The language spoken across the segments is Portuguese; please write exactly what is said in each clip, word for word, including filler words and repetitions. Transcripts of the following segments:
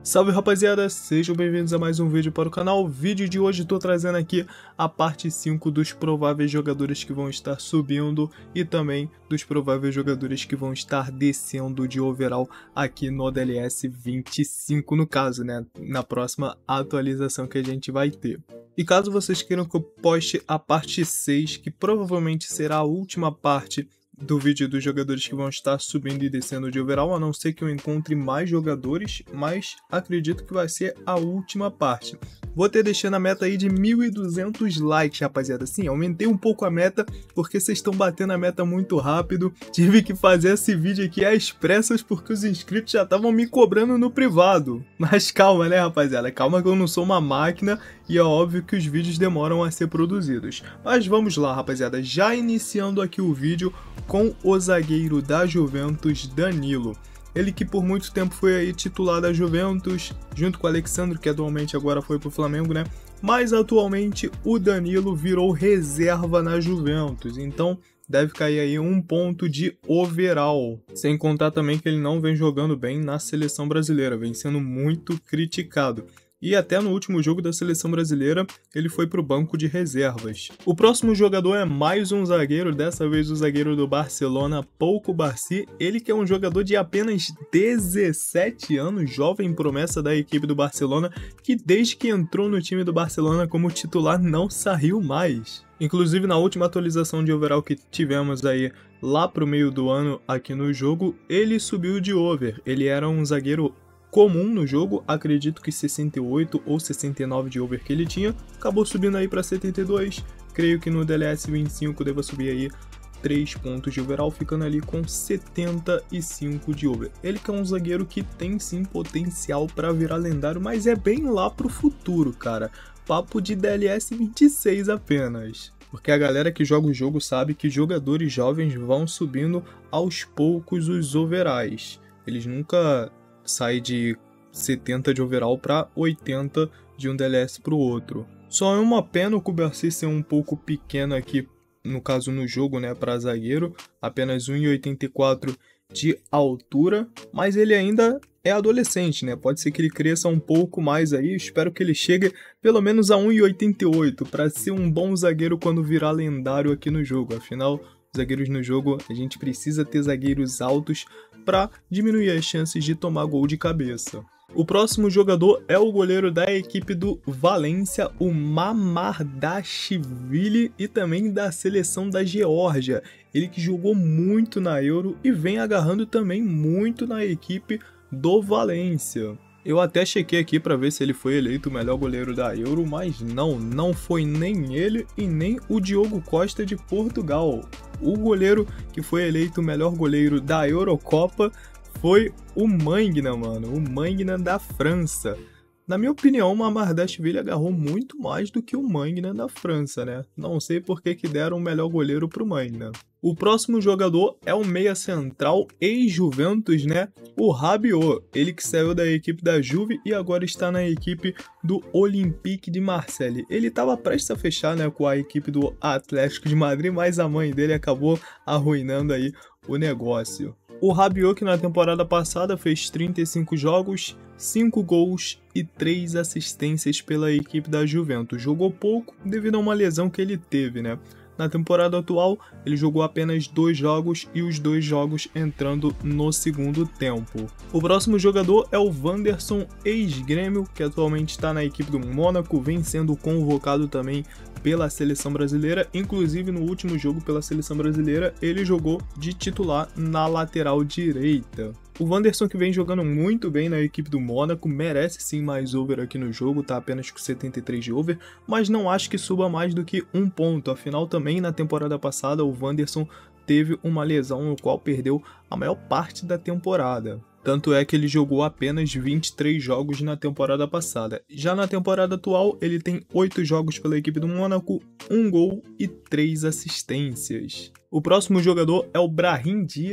Salve rapaziada, sejam bem-vindos a mais um vídeo para o canal. Vídeo de hoje estou trazendo aqui a parte cinco dos prováveis jogadores que vão estar subindo e também dos prováveis jogadores que vão estar descendo de overall aqui no D L S vinte e cinco, no caso, né, na próxima atualização que a gente vai ter. E caso vocês queiram que eu poste a parte seis, que provavelmente será a última parte do vídeo dos jogadores que vão estar subindo e descendo de overall, a não ser que eu encontre mais jogadores, mas acredito que vai ser a última parte. Vou ter deixando a meta aí de mil e duzentos likes, rapaziada. Sim, aumentei um pouco a meta, porque vocês estão batendo a meta muito rápido. Tive que fazer esse vídeo aqui às pressas, porque os inscritos já estavam me cobrando no privado. Mas calma, né, rapaziada? Calma que eu não sou uma máquina e é óbvio que os vídeos demoram a ser produzidos. Mas vamos lá, rapaziada. Já iniciando aqui o vídeo com o zagueiro da Juventus, Danilo. Ele que por muito tempo foi aí titular da Juventus, junto com o Alexandre, que atualmente agora foi pro Flamengo, né? Mas atualmente o Danilo virou reserva na Juventus, então deve cair aí um ponto de overall. Sem contar também que ele não vem jogando bem na seleção brasileira, vem sendo muito criticado. E até no último jogo da seleção brasileira, ele foi para o banco de reservas. O próximo jogador é mais um zagueiro, dessa vez o zagueiro do Barcelona, Pau Cubarsí. Ele que é um jogador de apenas dezessete anos, jovem promessa da equipe do Barcelona, que desde que entrou no time do Barcelona como titular não saiu mais. Inclusive na última atualização de overall que tivemos aí lá pro meio do ano aqui no jogo, ele subiu de over. Ele era um zagueiro comum no jogo, acredito que sessenta e oito ou sessenta e nove de over que ele tinha, acabou subindo aí para setenta e dois, creio que no D L S vinte e cinco deva subir aí três pontos de overall, ficando ali com setenta e cinco de over. Ele que é um zagueiro que tem sim potencial para virar lendário, mas é bem lá pro futuro, cara, papo de D L S vinte e seis apenas. Porque a galera que joga o jogo sabe que jogadores jovens vão subindo aos poucos os overalls, eles nunca sai de setenta de overall para oitenta de um D L S para o outro. Só é uma pena o Cubarsí ser um pouco pequeno aqui, no caso no jogo, né, para zagueiro, apenas um e oitenta e quatro de altura, mas ele ainda é adolescente, né? Pode ser que ele cresça um pouco mais aí, espero que ele chegue pelo menos a um e oitenta e oito para ser um bom zagueiro quando virar lendário aqui no jogo. Afinal, zagueiros no jogo, a gente precisa ter zagueiros altos para diminuir as chances de tomar gol de cabeça. O próximo jogador é o goleiro da equipe do Valência, o Mamardashvili, e também da seleção da Geórgia. Ele que jogou muito na Euro e vem agarrando também muito na equipe do Valência. Eu até chequei aqui para ver se ele foi eleito o melhor goleiro da Euro, mas não, não foi nem ele e nem o Diogo Costa de Portugal. O goleiro que foi eleito o melhor goleiro da Eurocopa foi o Mangna, mano, o Mangna da França. Na minha opinião, o Mamardashvili agarrou muito mais do que o Mangna da França, né? Não sei por que que deram o melhor goleiro pro Mangna. O próximo jogador é o meia central ex-Juventus, né? O Rabiot, ele que saiu da equipe da Juve e agora está na equipe do Olympique de Marseille. Ele estava prestes a fechar, né, com a equipe do Atlético de Madrid, mas a mãe dele acabou arruinando aí o negócio. O Rabiot, que na temporada passada fez trinta e cinco jogos, cinco gols e três assistências pela equipe da Juventus. Jogou pouco devido a uma lesão que ele teve, né? Na temporada atual, ele jogou apenas dois jogos e os dois jogos entrando no segundo tempo. O próximo jogador é o Wanderson, ex-Grêmio, que atualmente está na equipe do Mônaco, vem sendo convocado também pela seleção brasileira, inclusive no último jogo pela seleção brasileira ele jogou de titular na lateral direita. O Wanderson, que vem jogando muito bem na equipe do Mônaco, merece sim mais over aqui no jogo, tá apenas com setenta e três de over, mas não acho que suba mais do que um ponto, afinal também na temporada passada o Wanderson teve uma lesão no qual perdeu a maior parte da temporada. Tanto é que ele jogou apenas vinte e três jogos na temporada passada. Já na temporada atual, ele tem oito jogos pela equipe do Mônaco, um gol e três assistências. O próximo jogador é o Brahim Dias,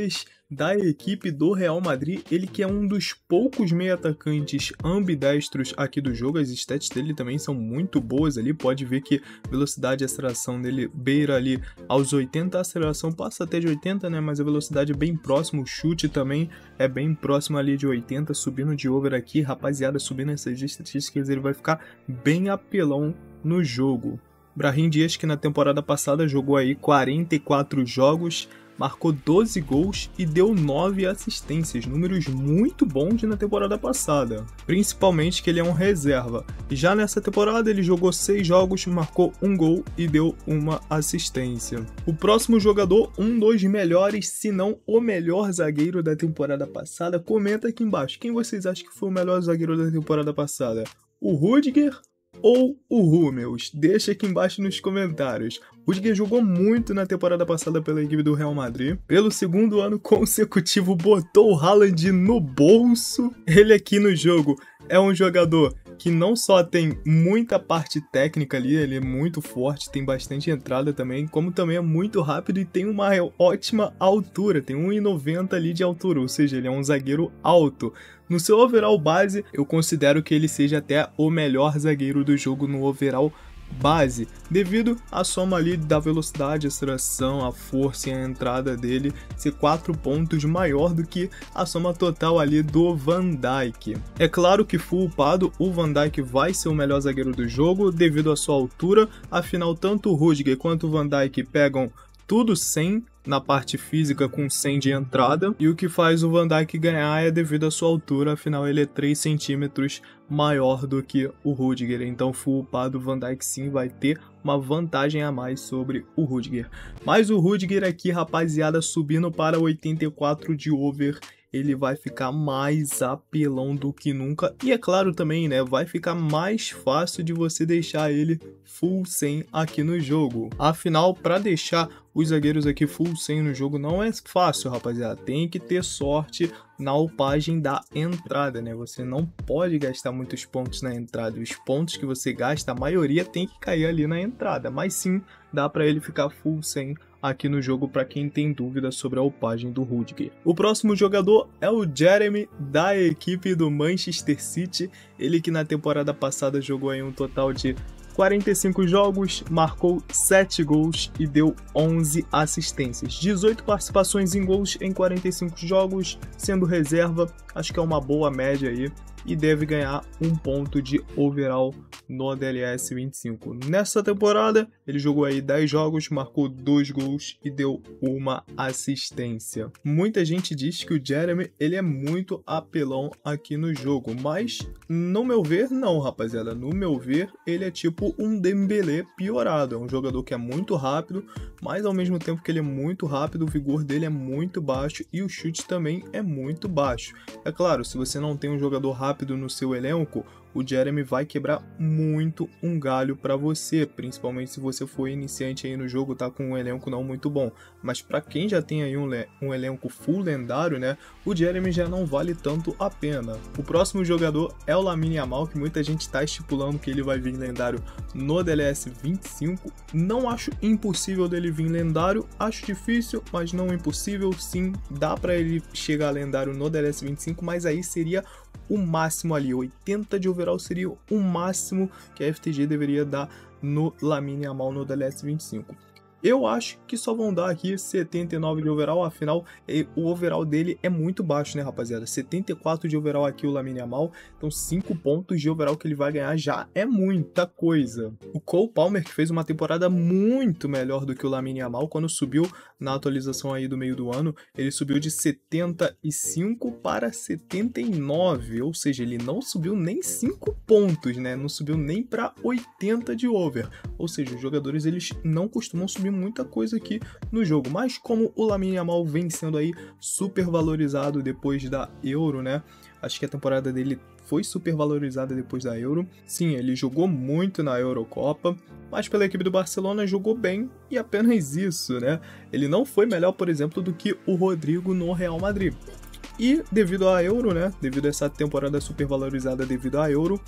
da equipe do Real Madrid, ele que é um dos poucos meio-atacantes ambidestros aqui do jogo, as stats dele também são muito boas ali, pode ver que velocidade e aceleração dele beira ali aos oitenta, a aceleração passa até de oitenta, né, mas a velocidade é bem próxima, o chute também é bem próximo ali de oitenta, subindo de over aqui, rapaziada, subindo essas estatísticas, ele vai ficar bem apelão no jogo. Brahim Dias, que na temporada passada jogou aí quarenta e quatro jogos, marcou doze gols e deu nove assistências, números muito bons na temporada passada, principalmente que ele é um reserva. E já nessa temporada ele jogou seis jogos, marcou um gol e deu uma assistência. O próximo jogador, um dos melhores, se não o melhor zagueiro da temporada passada, comenta aqui embaixo, quem vocês acham que foi o melhor zagueiro da temporada passada? O Rudiger ou o Hummels? Deixa aqui embaixo nos comentários. O Rudiger jogou muito na temporada passada pela equipe do Real Madrid. Pelo segundo ano consecutivo botou o Haaland no bolso. Ele aqui no jogo é um jogador que não só tem muita parte técnica ali, ele é muito forte, tem bastante entrada também, como também é muito rápido e tem uma ótima altura, tem um e noventa ali de altura, ou seja, ele é um zagueiro alto. No seu overall base, eu considero que ele seja até o melhor zagueiro do jogo no overall base, devido à soma ali da velocidade, a aceleração, a força e a entrada dele ser quatro pontos maior do que a soma total ali do Van Dijk. É claro que full upado, o Van Dijk vai ser o melhor zagueiro do jogo devido à sua altura, afinal tanto o Rudiger quanto o Van Dijk pegam tudo cem na parte física com cem de entrada, e o que faz o Van Dijk ganhar é devido à sua altura, afinal ele é três centímetros maior do que o Rudiger, então full upado o Van Dijk sim vai ter uma vantagem a mais sobre o Rudiger. Mas o Rudiger aqui, rapaziada, subindo para oitenta e quatro de over, ele vai ficar mais apelão do que nunca. E é claro também, né, vai ficar mais fácil de você deixar ele full cem aqui no jogo. Afinal, para deixar os zagueiros aqui full cem no jogo não é fácil, rapaziada. Tem que ter sorte na upagem da entrada, né? Você não pode gastar muitos pontos na entrada. Os pontos que você gasta, a maioria tem que cair ali na entrada. Mas sim, dá para ele ficar full cem aqui no jogo para quem tem dúvida sobre a upagem do Rudiger. O próximo jogador é o Jeremy, da equipe do Manchester City. Ele que na temporada passada jogou aí um total de quarenta e cinco jogos, marcou sete gols e deu onze assistências. dezoito participações em gols em quarenta e cinco jogos, sendo reserva, acho que é uma boa média aí. E deve ganhar um ponto de overall no D L S vinte e cinco. Nessa temporada, ele jogou aí dez jogos, marcou dois gols e deu uma assistência. Muita gente diz que o Jeremy ele é muito apelão aqui no jogo, mas no meu ver, não, rapaziada. No meu ver, ele é tipo um Dembélé piorado. É um jogador que é muito rápido, mas ao mesmo tempo que ele é muito rápido, o vigor dele é muito baixo e o chute também é muito baixo. É claro, se você não tem um jogador rápido no seu elenco, o Jeremy vai quebrar muito um galho para você, principalmente se você for iniciante aí no jogo, tá com um elenco não muito bom. Mas para quem já tem aí um, um elenco full lendário, né, o Jeremy já não vale tanto a pena. O próximo jogador é o Lamine Yamal, que muita gente está estipulando que ele vai vir lendário no D L S vinte e cinco. Não acho impossível dele vir lendário, acho difícil, mas não impossível, sim, dá para ele chegar lendário no D L S vinte e cinco, mas aí seria o máximo ali, oitenta de overall seria o máximo que a F T G deveria dar no Lamine Yamal no D L S vinte e cinco. Eu acho que só vão dar aqui setenta e nove de overall, afinal o overall dele é muito baixo, né, rapaziada? setenta e quatro de overall aqui o Lamine Yamal, então cinco pontos de overall que ele vai ganhar já é muita coisa. O Cole Palmer, que fez uma temporada muito melhor do que o Lamine Yamal, quando subiu na atualização aí do meio do ano, ele subiu de setenta e cinco para setenta e nove, ou seja, ele não subiu nem cinco pontos, né? Não subiu nem para oitenta de over, ou seja, os jogadores eles não costumam subir muita coisa aqui no jogo, mas como o Lamine Yamal vem sendo aí super valorizado depois da Euro, né? Acho que a temporada dele foi super valorizada depois da Euro. Sim, ele jogou muito na Eurocopa, mas pela equipe do Barcelona jogou bem e apenas isso, né? Ele não foi melhor, por exemplo, do que o Rodrigo no Real Madrid. E devido à Euro, né? Devido a essa temporada super valorizada devido à Euro,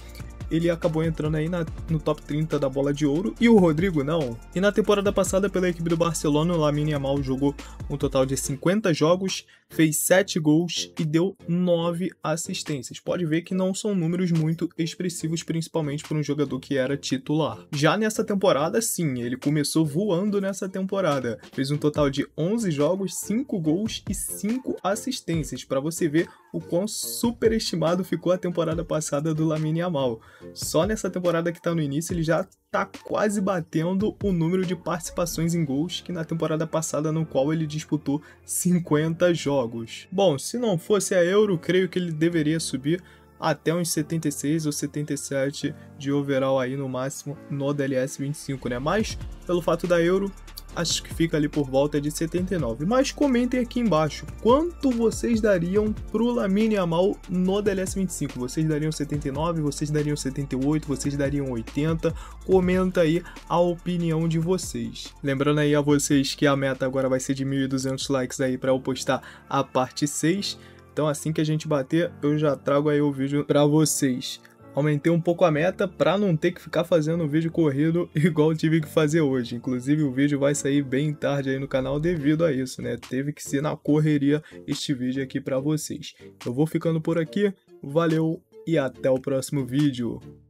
ele acabou entrando aí na, no top trinta da bola de ouro e o Rodrigo não. E na temporada passada pela equipe do Barcelona, o Lamine Yamal jogou um total de cinquenta jogos, fez sete gols e deu nove assistências. Pode ver que não são números muito expressivos, principalmente para um jogador que era titular. Já nessa temporada, sim, ele começou voando nessa temporada. Fez um total de onze jogos, cinco gols e cinco assistências, para você ver o quão superestimado ficou a temporada passada do Lamine Yamal. Só nessa temporada que está no início, ele já tá quase batendo o número de participações em gols que na temporada passada, no qual ele disputou cinquenta jogos. Bom, se não fosse a Euro, creio que ele deveria subir até uns setenta e seis ou setenta e sete de overall aí no máximo no D L S vinte e cinco, né? Mas, pelo fato da Euro, acho que fica ali por volta de setenta e nove. Mas comentem aqui embaixo, quanto vocês dariam pro Lamine Yamal no D L S vinte e cinco? Vocês dariam setenta e nove? Vocês dariam setenta e oito? Vocês dariam oitenta? Comenta aí a opinião de vocês. Lembrando aí a vocês que a meta agora vai ser de mil e duzentos likes aí para eu postar a parte seis. Então assim que a gente bater, eu já trago aí o vídeo para vocês. Aumentei um pouco a meta para não ter que ficar fazendo um vídeo corrido igual eu tive que fazer hoje. Inclusive o vídeo vai sair bem tarde aí no canal devido a isso, né? Teve que ser na correria este vídeo aqui para vocês. Eu vou ficando por aqui, valeu e até o próximo vídeo.